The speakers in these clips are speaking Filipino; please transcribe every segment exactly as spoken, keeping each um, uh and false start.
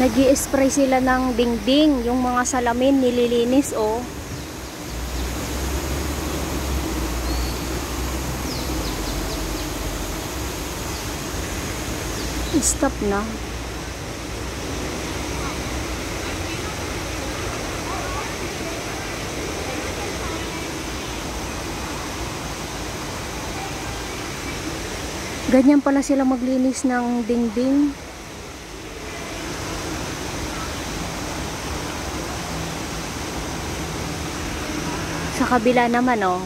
Nag-i-spray sila ng dingding, yung mga salamin nililinis, oh. Stop na. Ganyan pala sila maglinis ng dingding. Sa kabila naman, oh.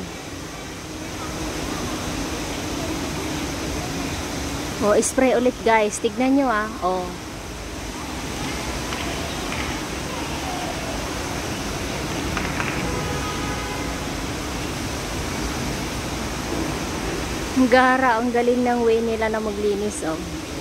Oh, spray ulit guys. Tignan nyo, ah. Oh. Ang gara, ang galing ng way nila na maglinis, oh.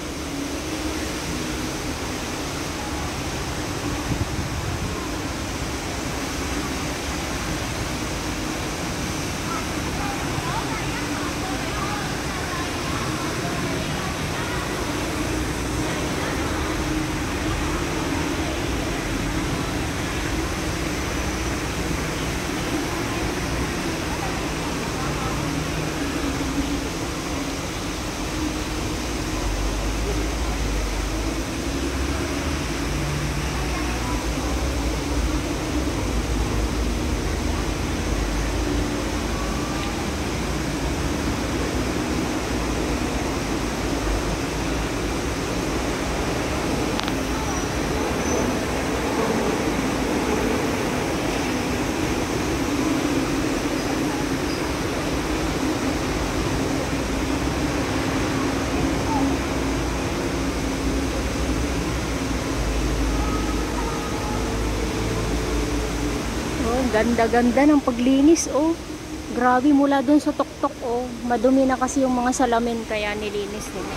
Ganda-ganda ng paglinis, oh. Grabe, mula dun sa tuktok, oh. Madumi na kasi yung mga salamin kaya nilinis nila.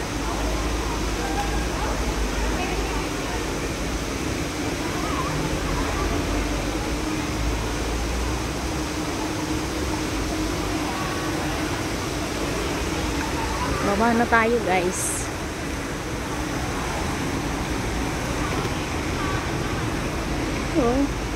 Baba na tayo, guys. Oh.